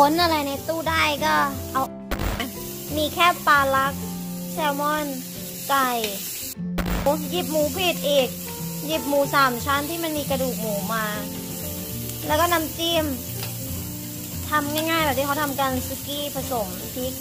ค้นอะไรในตู้ได้ก็เอามีแค่ปลาลักแซลมอนไก่หยิบหมูผิดอีกหยิบหมู3 ชั้นที่มันมีกระดูกหมูมาแล้วก็น้ำจิ้มทำง่ายๆแบบที่เขาทำกันซุกี้ผสมพริก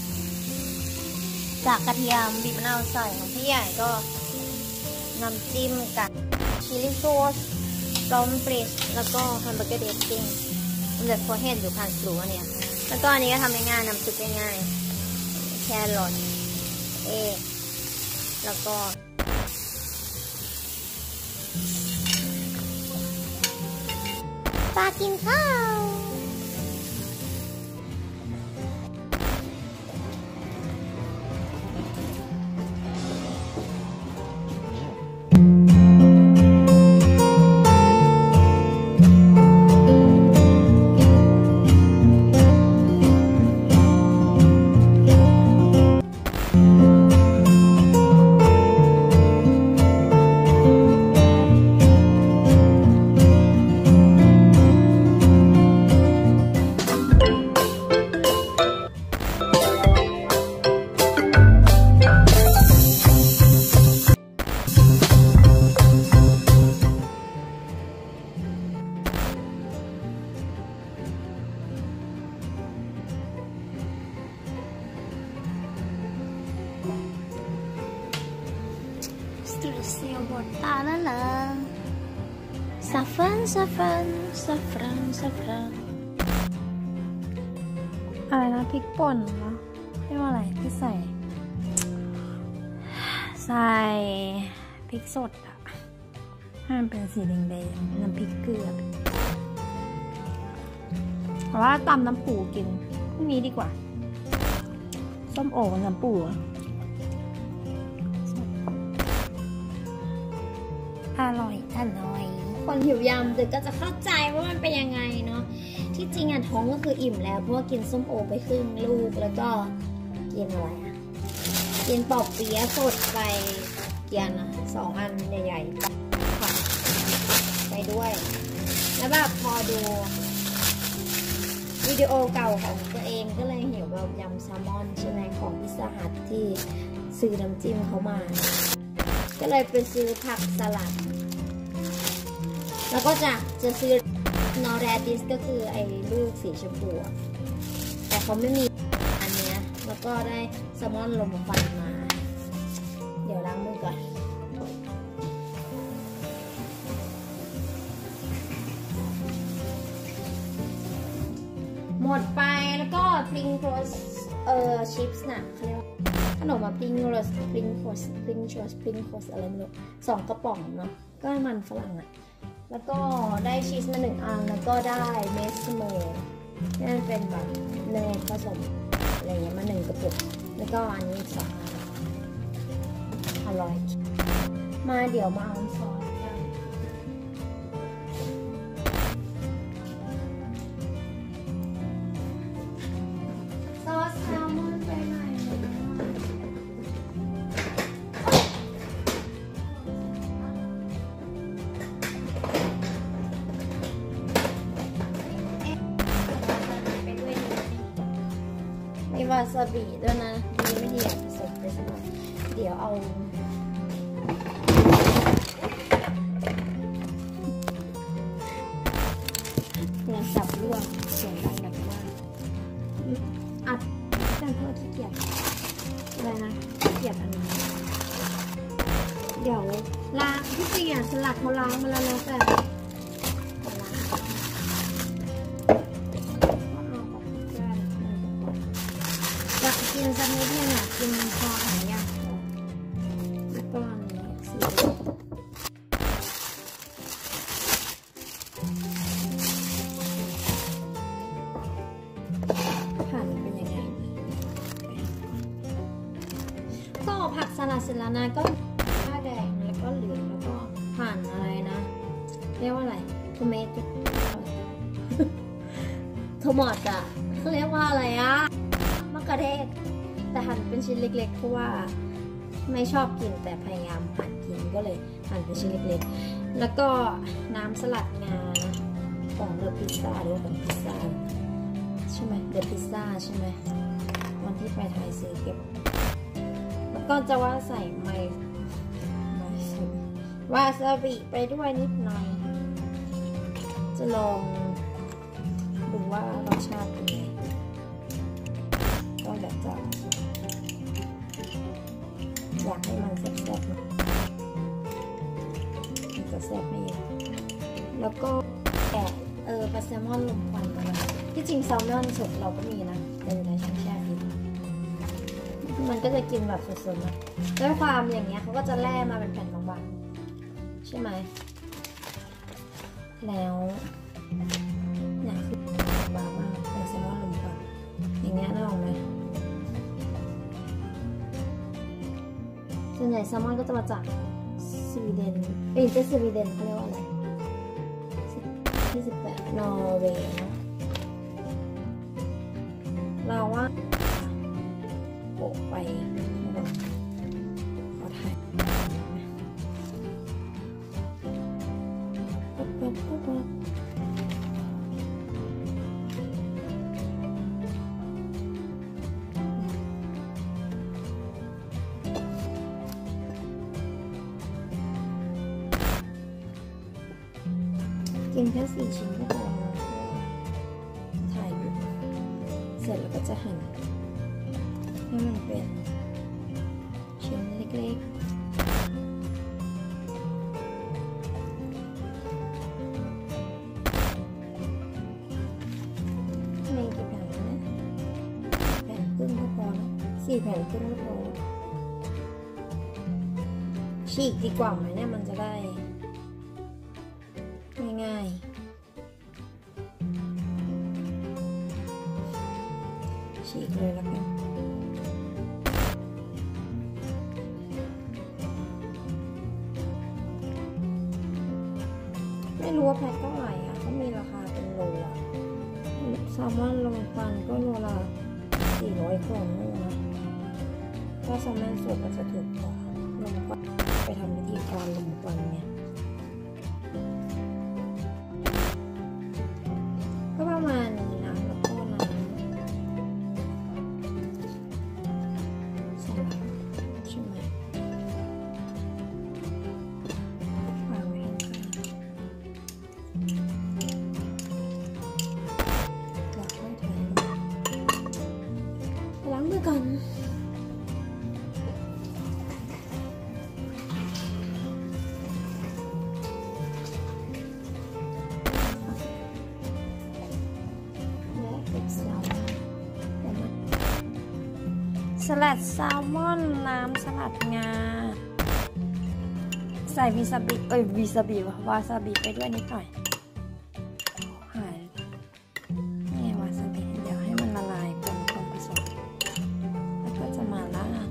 จากกระเทียมบีบมะนาวใส่ของพี่ใหญ่ก็น้ำจิ้มกับชิลลี่ซอสรอมเฟรชแล้วก็แฮมเบอร์เกอร์เดซติ้งมันแบบพอเห็นอยู่ผ่านสูอันเนี้ยแล้วก็อันนี้ก็ทำง่ายๆน้ำซุปง่ายๆแครอทแล้วก็ปลากินข้าวเซียวบดตาแล้วเหรอซาฟรันอะไรนะพริกป่นเหรอเรียกว่าอะไรที่ใส่พริกสดอะให้มันเป็นสีแดงๆน้ำพริกเกลือแต่ว่าตำน้ำปูกินพรุ่งนี้ดีกว่าส้มโอน้ำปูอร่อยคนหิวยำก็จะเข้าใจว่ามันเป็นยังไงเนาะที่จริงอ่ะท้องก็คืออิ่มแล้วเพราะว่ากินส้มโอไปครึ่งลูกแล้วก็กินอะไรอ่ะกินปอบเปี๊ยะสดไปเกียนนะ2 อันใหญ่ๆค่ะไปด้วยแล้วแบบพอดูวิดีโอเก่าของตัวเองก็เลยหิวแบบยำแซลมอนใช่ไหมของพิซซ่าฮัทที่ซื้อน้ำจิ้มเขามาก็เลยไปซื้อผักสลัดแล้วก็จะซื้อนอร์แรดิสก็คือไอ้ลูกสีชมพูแต่เขาไม่มีอันเนี้ยแล้วก็ได้แซลมอนลมควันมาเดี๋ยวล้างมือก่อนหมดไปแล้วก็พริงโรสชิปส์น่ะเขาเรียกว่าขนมมาพริงโรสอะไรไม่รู้2 กระป๋องเนาะก็มันฝรั่งอ่ะแล้วก็ได้ชีสมา1 อันแล้วก็ได้เมสโมนี่มันเป็นแบบเนยผสมอะไรเงี้ยมา1 กระปุกแล้วก็อันนี้2 อันอร่อยมาเดี๋ยวมาเอาซอสกันซอสแซลมอนไปไหนมีวาซาบิด้วยนะดีไม่ดีผสมไปสักหน่อยเดี๋ยวเอาเงินจับร่วงเสียงดังมากอัดแต่เพื่อขี้เกียจอะไรนะขี้เกียจอันนี้เดี๋ยวล้างที่จริงอ่ะสลัดเขาล้างมาแล้วนะแต่กินสักนิดนึงอ่ะกินพอหายยากแล้วก็อันนี้หั่นเป็นยังไงก็ผักสลัดเสร็จแล้วนะก็ข้าวแดงแล้วก็เหลืองแล้วก็หั่นอะไรนะเรียกว่าอะไรโทเมโต้อ่ะเขาเรียกว่าอะไรอ่ะมะเขือเทศแต่หั่นเป็นชิ้นเล็กๆเพราะว่าไม่ชอบกินแต่พยายามหั่นกินก็เลยหั่นเป็นชิ้นเล็กๆแล้วก็น้ำสลัดงาของเดอะพิซซ่าหรือของพิซซ่าชใช่ไหมเดอะพิซซ่าใช่ไหมวันที่ไปไทยซื้อเก็บแล้วก็จะว่าใส่วาซาบิไปด้วยนิดหน่อยจะลองดูว่ารสชาติเป็นไงก็อยากให้มันแซ่บๆมันจะแซ่บไม่เยอะแล้วก็ปลาแซลมอนลมควันมาที่จริงแซลมอนสดเราก็มีนะในช่องแช่ฟิตมันก็จะกินแบบสดๆนะด้วยความอย่างเงี้ยเขาก็จะแล่มาเป็นแผ่นบางๆใช่ไหมแล้วเนี่ยคือบางมากปลาแซลมอนลมควันอย่างเงี้ยน่าลองไหมส่วนใหญ่แซลมอนก็จะมาจากสวีเดนจะสวีเดนเขาเรียกว่าอะไร28นอร์เวย์เนาะเราว่าโปะไปขอถ่ายกินแค่4 ชิ้นก็พอถ่ายอยู่เสร็จแล้วก็จะหั่นให้มันเป็นชิ้นเล็กๆไม่กี่แผ่นนะแผ่นครึ่งก็พอนะ4 แผ่นครึ่งก็พอฉีกดีกว่าไหมเนี่ยมันจะได้ง่ายๆฉีกเลยแล้วกันไม่รู้ว่าแพ็คเท่าไหร่อ่ะเขามีราคาเป็นโลอ่ะแซลมอนลงฟันก็โลละ400 กว่าโลนะถ้าแซลมอนสดก็จะถูกกว่าลงฟันไปทำวิธีการลงฟันเนี่ยก็ประมาณนี้นะแล้วก็น้ำใส่ใช่ไหมวางไว้ข้างๆแล้วค่อยทานล้างมือก่อนสลัดแซลมอนน้ำสลัดงาใส่วาซาบิวาซาบิไปด้วยนิดหน่อยหายนี่วาซาบิเดี๋ยวให้มันละลายเป็นผสมแล้วก็จะมาราด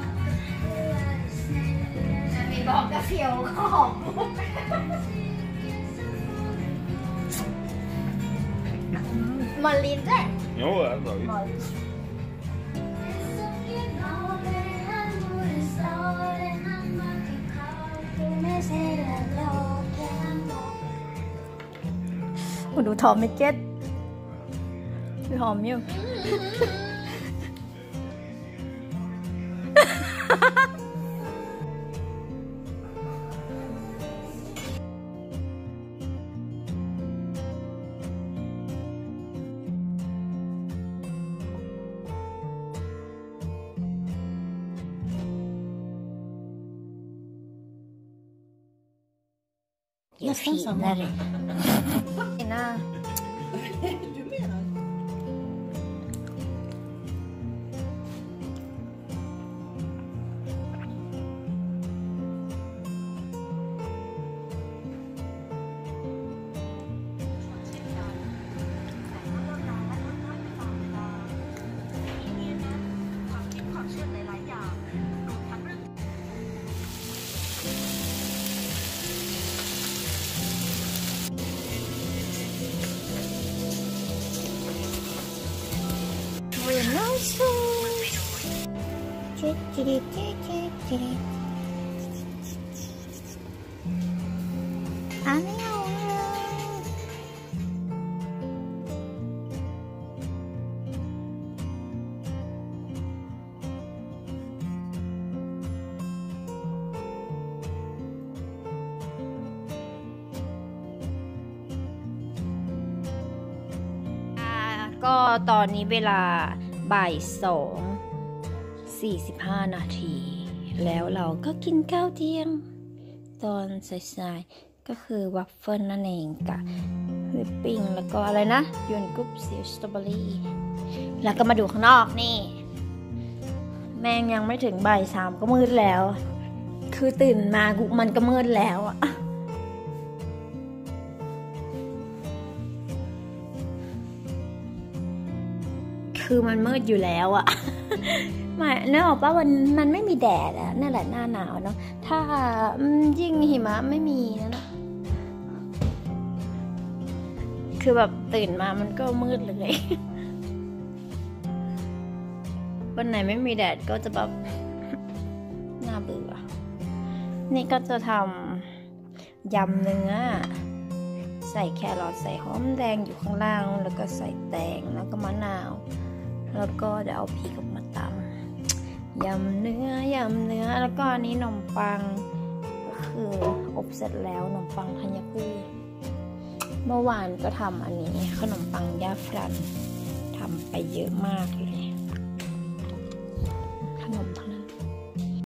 บอกกระเทียวก็หอม Malinde. Jo, det har vi. Och du tar mycket. Du har mjölk. Jag finare. Ina. Du menar? ก็ตอนนี้เวลาบ่าย2:45 นาทีแล้วเราก็กินข้าวเที่ยงตอนสายๆก็คือวัฟเฟิลนั่นเองกับวิปปิ้งแล้วก็อะไรนะยวนกุ๊บซีสตรอเบอรี่แล้วก็มาดูข้างนอกนี่แม่งยังไม่ถึงบ่าย3ก็มืดแล้วคือตื่นมามันก็มืดแล้วอะคือมันมืดอยู่แล้วอะไม่นึกออกป่ะมันไม่มีแดดอะนั่นแหละหน้าหนาวเนาะถ้ายิ่งหิมะไม่มีนะคือแบบตื่นมามันก็มืดเลยวันไหนไม่มีแดดก็จะแบบน่าเบื่อนี่ก็จะทำยำเนื้อใส่แครอทใส่หอมแดงอยู่ข้างล่างแล้วก็ใส่แตงแล้วก็มะนาวแล้วก็เดี๋ยวเอาพริกออกมาตำยำเนื้อแล้วก็อันนี้ขนมปังก็คืออบเสร็จแล้วขนมปังธัญพืชเมื่อวานก็ทำอันนี้ขนมปังย่าฟรันทำไปเยอะมากเลย